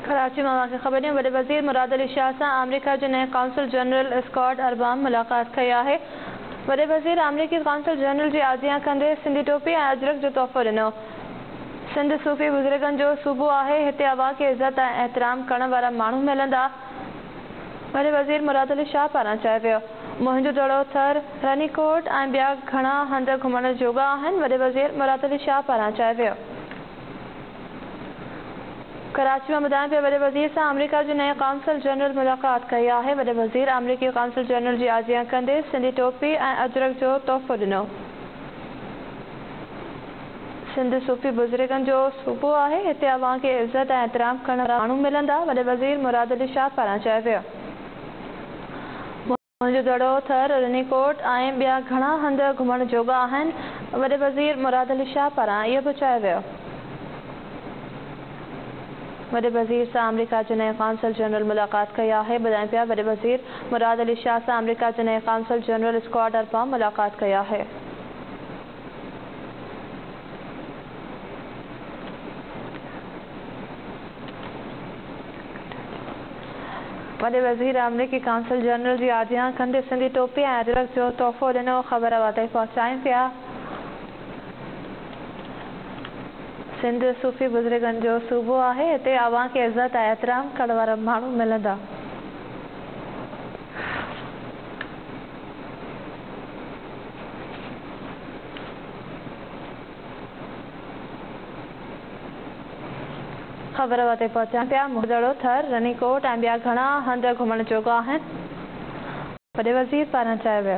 कराची में वाक़िअ ख़बर वॾे वज़ीर मुराद अली शाह से अमरीका के नए कौंसल जनरल स्कॉट अरबाम मुलाक़ात कई है। वॾे वज़ीर अमरीकी कौंसल जनरल की आजियां कंदे सिंधी टोपी और अजरक जो तोहफ़ो ॾिनो। सिंध सूफ़ी बुज़ुर्गन जो सूबो है, हिते अवा के इज़्ज़त और एहतराम करण वारा माण्हू मिलंदा। वॾे वज़ीर मुराद अली शाह पारां चयो वियो, मुहिंजो दड़ो थर रनीकोट और बिया घणा हंध घुमण जोगा आहिनि। वॾे वज़ीर मुराद अली शाह पारां चयो वियो। कराची में ॿुधाइण पियो, वॾे वज़ीर से अमरीका के नए कौंसल जनरल मुलाक़ात कई है। वॾे वज़ीर अमरीकी कौंसल जनरल की आजियां कंदे सिंधी टोपी और अजरक जो तोहफ़ो ॾिनो। सिंध सूफ़ी बुज़ुर्गन जो सूबो है, हिते अवां के इज़्ज़त और एहतराम करण वारा माण्हू मिलंदा। वॾे वज़ीर मुराद अली शाह पारां चयो वियो, मुहिंजो दड़ो थर रनीकोट और बिया घणा हंध घुमण जोगा आहिनि। वॾे वज़ीर मुराद अली शाह पारां इहो बि चयो वियो। वॾे वज़ीर से अमरीका के नए कौंसल जनरल मुलाक़ात कई है। ॿुधाइनि पिया, वॾे वज़ीर मुराद अली शाह से अमरीका के नए कौंसल जनरल स्कॉट अरबाम मुलाक़ात कई है। वॾे वज़ीर अमरीकी कौंसल जनरल की आजियां कंदे सिंधी टोपी और अजरक जो तोहफ़ो ॾिनो। ख़बर वाताई पहुचाइनि पिया। सिंध सूफ़ी बुज़ुर्गन जो सूबो है, हिते अवां के इज़्ज़त और एहतराम करण वारा माण्हू मिलंदा। ख़बर वाताई पहुचाइनि पिया, मुहिंजो दड़ो थर रनीकोट और बिया घणा हंध घुमण जोगा आहिनि। वॾे वज़ीर पारां चयो वियो।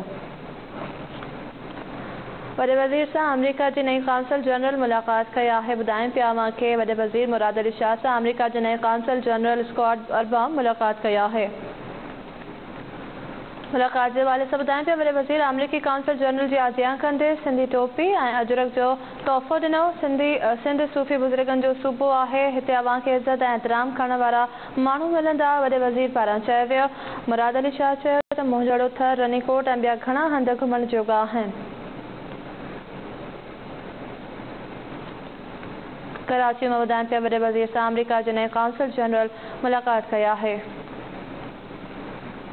वॾे वज़ीर से अमरीका की नई कौंसल जनरल मुलाक़ात कई है। ॿुधाइनि पिया के वॾे वज़ीर मुराद अली शाह से अमरीका के नए कौंसल जनरल स्कॉट अरबाम मुलाक़ात कई है। मुलाक़ात के हवाले से ॿुधाइनि पिया, वॾे वज़ीर अमरीकी कौंसल जनरल की आजियां कंदे सिंधी टोपी और अजरक जो तोहफ़ो ॾिनो। सिंध सूफ़ी बुज़ुर्गन जो सूबो है, हिते अवां के इज़्ज़त और एहतराम करण वारा माण्हू मिलंदा। वॾे वज़ीर पारां चयो वियो, मुराद अली शाह चयो त मुहिंजो दड़ो थर रनीकोट और बिया घणा हंध घुमण जोगा आहिनि। कराची में ॿुधाइनि पिया, वॾे वज़ीर से अमरीका के नए कौंसल जनरल मुलाक़ात कई है।